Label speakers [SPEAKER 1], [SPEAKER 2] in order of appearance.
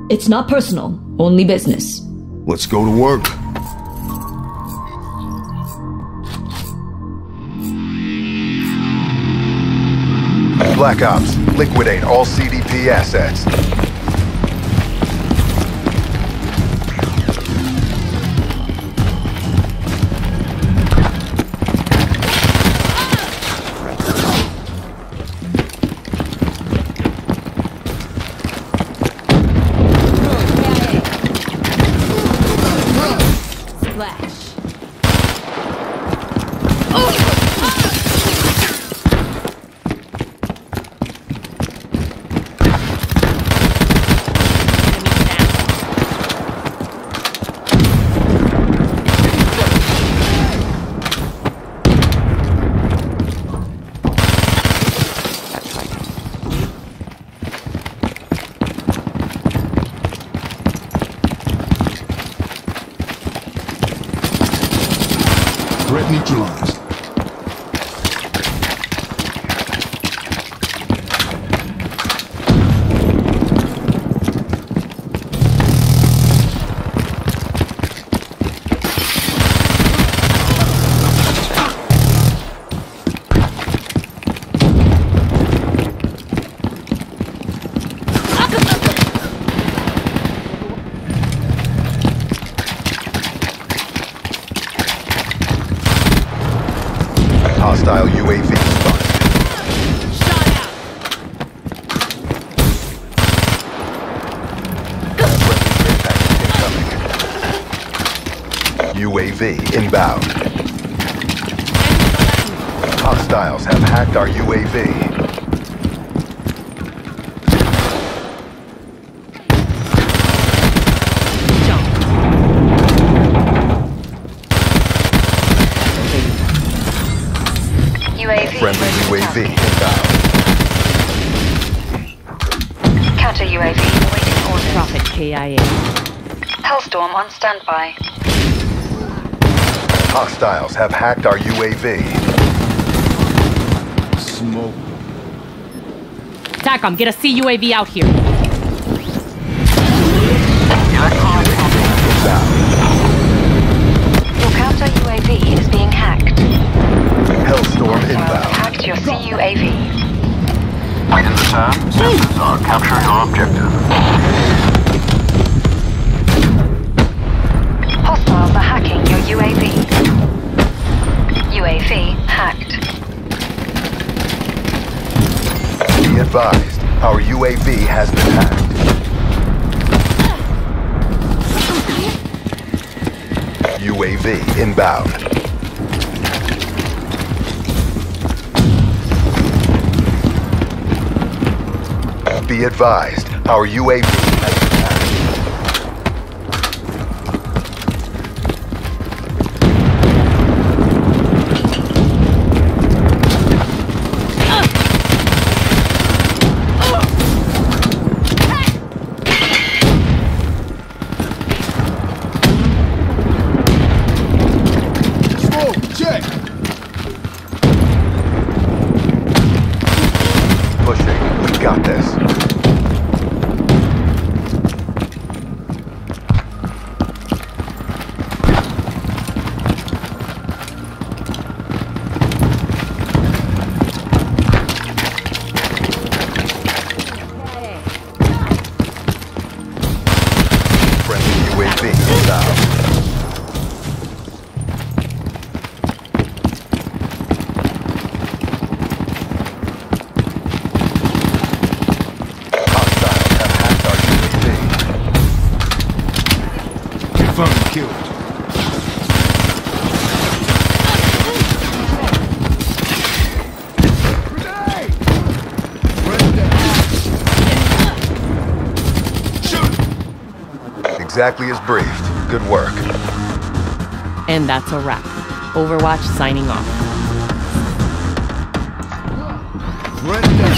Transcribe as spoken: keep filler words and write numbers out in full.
[SPEAKER 1] It's not personal, only business.
[SPEAKER 2] Let's go to work.
[SPEAKER 3] Black Ops, liquidate all C D P assets.
[SPEAKER 2] Threat neutralized. Hostile U A V spotted.
[SPEAKER 4] Shot out.
[SPEAKER 3] U A V inbound. Hostiles have hacked our U A V. Friendly U A V inbound.
[SPEAKER 5] Counter U A V awaiting orders.
[SPEAKER 4] Prophet K I A.
[SPEAKER 5] Hellstorm on standby.
[SPEAKER 3] Hostiles have hacked our U A V.
[SPEAKER 2] Smoke.
[SPEAKER 4] TACOM, get a C U A V out here.
[SPEAKER 3] Inbound.
[SPEAKER 5] Your counter U A V is being hacked.
[SPEAKER 3] Hellstorm inbound.
[SPEAKER 5] Hacked your C U A V.
[SPEAKER 6] Wait in the turn. Systems are capturing your objective.
[SPEAKER 5] Hostiles are hacking your U A V. U A V hacked.
[SPEAKER 3] Be advised, our U A V has been hacked. U A V inbound. Be advised, our U A V has been hacked.
[SPEAKER 2] Smoke, check.
[SPEAKER 3] Pushing, we got this. Friendly U A V inbound. Hostiles have hacked our U A V.
[SPEAKER 2] Confirmed killed. Grenade! Friend down. Shoot!
[SPEAKER 3] Exactly as briefed. Good work.
[SPEAKER 4] And that's a wrap. Overwatch signing off.
[SPEAKER 2] Friend down.